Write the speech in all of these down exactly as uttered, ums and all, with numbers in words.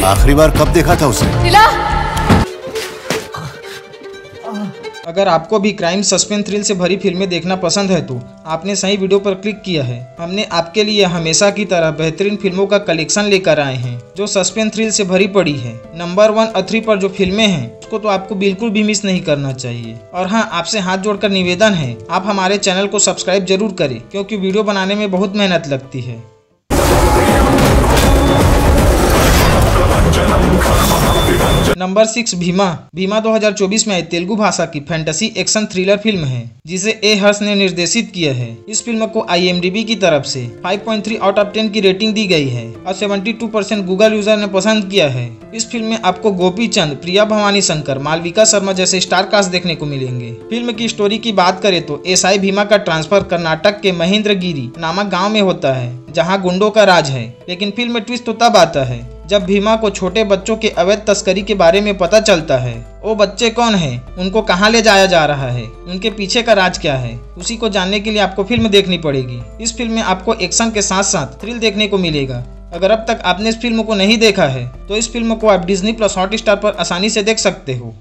आखिरी बार कब देखा था उसे? अगर आपको भी क्राइम, सस्पेंस, थ्रिल से भरी फिल्में देखना पसंद है तो आपने सही वीडियो पर क्लिक किया है। हमने आपके लिए हमेशा की तरह बेहतरीन फिल्मों का कलेक्शन लेकर आए हैं जो सस्पेंस, थ्रिल से भरी पड़ी है। नंबर वन और थ्री पर जो फिल्में हैं उसको तो आपको बिल्कुल भी मिस नहीं करना चाहिए। और हाँ, आपसे हाथ जोड़कर निवेदन है, आप हमारे चैनल को सब्सक्राइब जरूर करें क्योंकि वीडियो बनाने में बहुत मेहनत लगती है। Number six, Bhima. भीमा दो हज़ार चौबीस में आई तेलुगु भाषा की फैंटेसी एक्शन थ्रिलर फिल्म है जिसे ए हर्ष ने निर्देशित किया है। इस फिल्म को आई एम डी बी की तरफ से पाँच पॉइंट तीन आउट ऑफ दस की रेटिंग दी गई है और बहत्तर परसेंट गूगल यूजर ने पसंद किया है। इस फिल्म में आपको गोपी चंद, प्रिया भवानी शंकर, मालविका शर्मा जैसे स्टार कास्ट देखने को मिलेंगे। फिल्म की स्टोरी की बात करें तो एस आई भीमा का ट्रांसफर कर्नाटक के महेंद्रगिरी नामक गाँव में होता है जहाँ गुंडों का राज है। लेकिन फिल्म में ट्विस्ट तो तब आता है जब भीमा को छोटे बच्चों के अवैध तस्करी के बारे में पता चलता है। वो बच्चे कौन हैं, उनको कहाँ ले जाया जा रहा है, उनके पीछे का राज क्या है, उसी को जानने के लिए आपको फिल्म देखनी पड़ेगी। इस फिल्म में आपको एक्शन के साथ साथ थ्रिल देखने को मिलेगा। अगर अब तक आपने इस फिल्म को नहीं देखा है तो इस फिल्म को आप डिज्नी प्लस हॉटस्टार पर आसानी से देख सकते हो।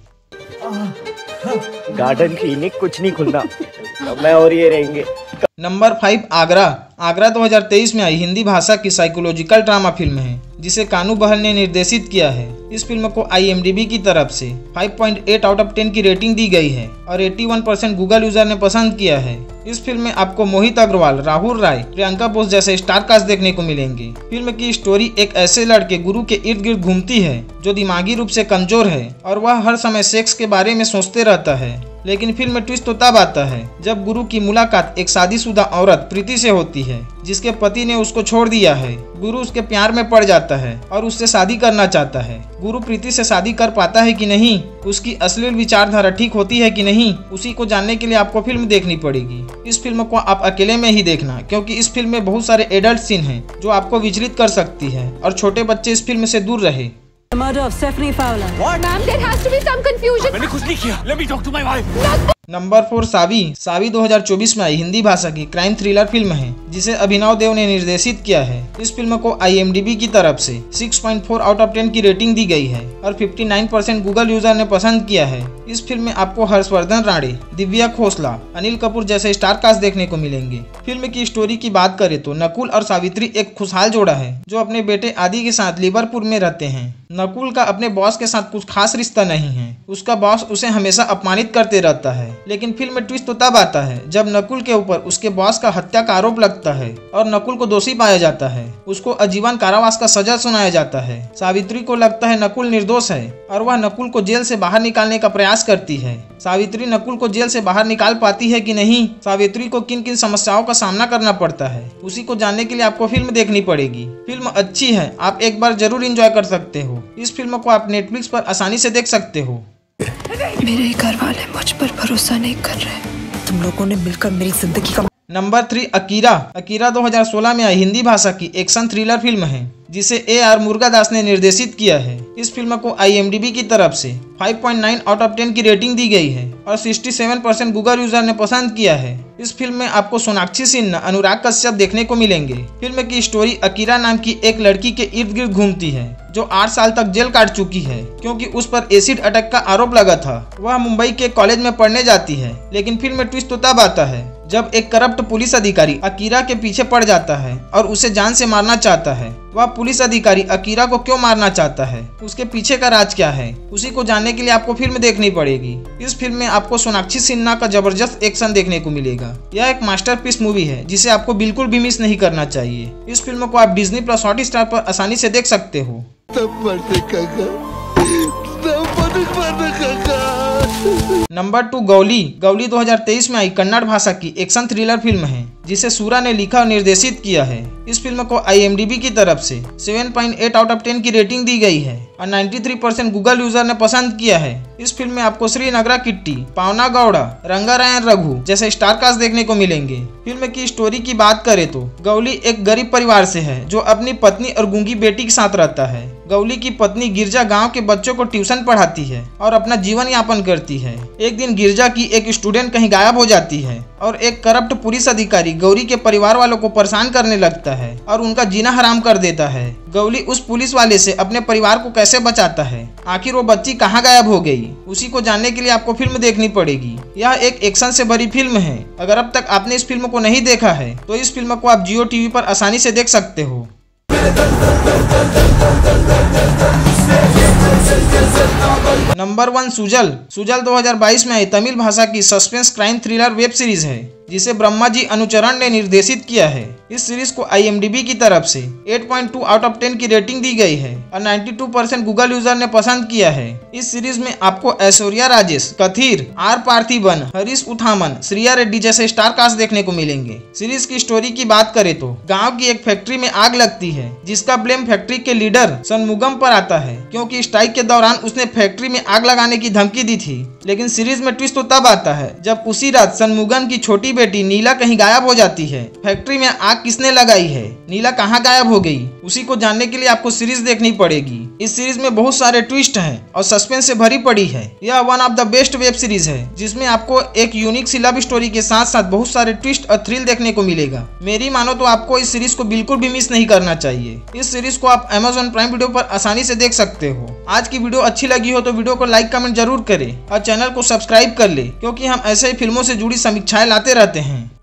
गार्डन क्लिनिक कुछ नहीं खुलना, मैं और ये रहेंगे। Number five, Agra. आगरा दो हज़ार तेईस में आई हिंदी भाषा की साइकोलॉजिकल ड्रामा फिल्म है जिसे कानू बहल ने निर्देशित किया है। इस फिल्म को आई एम डी बी की तरफ से पाँच पॉइंट आठ आउट ऑफ दस की रेटिंग दी गई है और इक्यासी परसेंट गूगल यूजर ने पसंद किया है। इस फिल्म में आपको मोहित अग्रवाल, राहुल राय, प्रियंका बोस जैसे स्टार कास्ट देखने को मिलेंगे। फिल्म की स्टोरी एक ऐसे लड़के गुरु के इर्द गिर्द घूमती है जो दिमागी रूप से कमजोर है और वह हर समय सेक्स के बारे में सोचते रहता है। लेकिन फिल्म में ट्विस्ट तो तब आता है जब गुरु की मुलाकात एक शादीशुदा औरत प्रीति से होती है जिसके पति ने उसको छोड़ दिया है। गुरु उसके प्यार में पड़ जाता है और उससे शादी करना चाहता है। गुरु प्रीति से शादी कर पाता है कि नहीं, उसकी अश्लील विचारधारा ठीक होती है कि नहीं, उसी को जानने के लिए आपको फिल्म देखनी पड़ेगी। इस फिल्म को आप अकेले में ही देखना क्योंकि इस फिल्म में बहुत सारे एडल्ट सीन हैं जो आपको विचलित कर सकती है और छोटे बच्चे इस फिल्म से दूर रहे। The murder of Stephanie Fowler. What? Ma'am, there has to be some confusion. मैंने कुछ नहीं किया. Let me talk to my wife. Number four, Saavi. Saavi दो हज़ार चौबीस में आई हिंदी भाषा की क्राइम थ्रिलर फिल्म है जिसे अभिनव देव ने निर्देशित किया है। इस फिल्म को आई एम डी बी की तरफ से छह पॉइंट चार आउट ऑफ दस की रेटिंग दी गई है और उनसठ परसेंट गूगल यूजर ने पसंद किया है। इस फिल्म में आपको हर्षवर्धन राणे, दिव्या खोसला, अनिल कपूर जैसे स्टार कास्ट देखने को मिलेंगे। फिल्म की स्टोरी की बात करें तो नकुल और सावित्री एक खुशहाल जोड़ा है जो अपने बेटे आदि के साथ लिवरपूल में रहते हैं। नकुल का अपने बॉस के साथ कुछ खास रिश्ता नहीं है, उसका बॉस उसे हमेशा अपमानित करते रहता है। लेकिन फिल्म में ट्विस्ट तो तब आता है जब नकुल के ऊपर उसके बॉस का हत्या का आरोप लगता है और नकुल को दोषी पाया जाता है। उसको आजीवन कारावास का सजा सुनाया जाता है। सावित्री को लगता है नकुल निर्दोष है और वह नकुल को जेल से बाहर निकालने का प्रयास करती है। सावित्री नकुल को जेल से बाहर निकाल पाती है कि नहीं, सावित्री को किन किन समस्याओं का सामना करना पड़ता है, उसी को जानने के लिए आपको फिल्म देखनी पड़ेगी। फिल्म अच्छी है, आप एक बार जरूर एंजॉय कर सकते हो। इस फिल्म को आप नेटफ्लिक्स पर आसानी से देख सकते हो। मेरे घर वाले मुझ पर भरोसा नहीं कर रहे। तुम लोगों ने मिलकर मेरी जिंदगी का नंबर थ्री, अकीरा। अकीरा दो हज़ार सोलह में आई हिंदी भाषा की एक्शन थ्रिलर फिल्म है जिसे ए आर मुरुगदास ने निर्देशित किया है। इस फिल्म को आई एम डी बी की तरफ से पाँच पॉइंट नौ आउट ऑफ दस की रेटिंग दी गई है और सड़सठ परसेंट गूगल यूजर ने पसंद किया है। इस फिल्म में आपको सोनाक्षी सिन्हा, अनुराग कश्यप देखने को मिलेंगे। फिल्म की स्टोरी अकीरा नाम की एक लड़की के इर्द गिर्द घूमती है जो आठ साल तक जेल काट चुकी है क्योंकि उस पर एसिड अटैक का आरोप लगा था। वह मुंबई के कॉलेज में पढ़ने जाती है। लेकिन फिल्म में ट्विस्ट तो तब आता है जब एक करप्ट पुलिस अधिकारी अकीरा के पीछे पड़ जाता है और उसे जान से मारना चाहता है। वह पुलिस अधिकारी अकीरा को क्यों मारना चाहता है, उसके पीछे का राज क्या है, उसी को जानने के लिए आपको फिल्म देखनी पड़ेगी। इस फिल्म में आपको सोनाक्षी सिन्हा का जबरदस्त एक्शन देखने को मिलेगा। यह एक मास्टरपीस मूवी है जिसे आपको बिल्कुल भी मिस नहीं करना चाहिए। इस फिल्म को आप डिज्नी प्लस हॉटस्टार पर आसानी से देख सकते हो। Number two, Gauli. गौली दो हज़ार तेईस में आई कन्नड़ भाषा की एक्शन थ्रिलर फिल्म है जिसे सूरा ने लिखा और निर्देशित किया है। इस फिल्म को आई एम डी बी की तरफ से सात पॉइंट आठ आउट ऑफ दस की रेटिंग दी गई है और तिरानवे परसेंट गूगल यूजर ने पसंद किया है। इस फिल्म में आपको श्रीनगरा किट्टी, पावना गौड़ा, रंगारायण रघु जैसे स्टार कास्ट देखने को मिलेंगे। फिल्म की स्टोरी की बात करें तो गौली एक गरीब परिवार से है जो अपनी पत्नी और गूंगी बेटी के साथ रहता है। गौली की पत्नी गिरजा गांव के बच्चों को ट्यूशन पढ़ाती है और अपना जीवन यापन करती है। एक दिन गिरजा की एक स्टूडेंट कहीं गायब हो जाती है और एक करप्ट पुलिस अधिकारी गौरी के परिवार वालों को परेशान करने लगता है और उनका जीना हराम कर देता है। गौली उस पुलिस वाले से अपने परिवार को कैसे बचाता है, आखिर वो बच्ची कहाँ गायब हो गई, उसी को जानने के लिए आपको फिल्म देखनी पड़ेगी। यह एक एक्शन से भरी फिल्म है। अगर अब तक आपने इस फिल्म को नहीं देखा है तो इस फिल्म को आप जियो टीवी पर आसानी से देख सकते हो। Number one Sujal. सुजल दो हज़ार बाईस में आई तमिल भाषा की suspense crime thriller web series है जिसे ब्रह्मा जी अनुचरण ने निर्देशित किया है। इस सीरीज को आई एम डी बी की तरफ से आठ पॉइंट दो आउट ऑफ दस की रेटिंग दी गई है और बानवे परसेंट गूगल यूजर ने पसंद किया है। इस सीरीज में आपको ऐश्वर्या राजेश, कथीर, आर पार्थिबन, हरीश उथामन, श्रिया रेड्डी जैसे स्टार कास्ट देखने को मिलेंगे। सीरीज की स्टोरी की बात करें तो गाँव की एक फैक्ट्री में आग लगती है जिसका ब्लेम फैक्ट्री के लीडर सनमुगम पर आता है क्योंकि स्ट्राइक के दौरान उसने फैक्ट्री में आग लगाने की धमकी दी थी। लेकिन सीरीज में ट्विस्ट तो तब आता है जब उसी रात सनमुगम की छोटी बेटी नीला कहीं गायब हो जाती है। फैक्ट्री में आग किसने लगाई है, नीला कहाँ गायब हो गई, उसी को जानने के लिए आपको सीरीज देखनी पड़ेगी। इस सीरीज में बहुत सारे ट्विस्ट हैं और सस्पेंस से भरी पड़ी है। यह one of the best web series है जिसमें आपको एक यूनिक सी लव स्टोरी के साथ साथ बहुत सारे ट्विस्ट और थ्रिल देखने को मिलेगा। मेरी मानो तो आपको इस सीरीज को बिल्कुल भी मिस नहीं करना चाहिए। इस सीरीज को आप अमेज़न प्राइम वीडियो पर आसानी से देख सकते हो। आज की वीडियो अच्छी लगी हो तो वीडियो को लाइक कमेंट जरूर करें और चैनल को सब्सक्राइब कर ले क्योंकि हम ऐसे ही फिल्मों से जुड़ी समीक्षाएं लाते रहते हैं।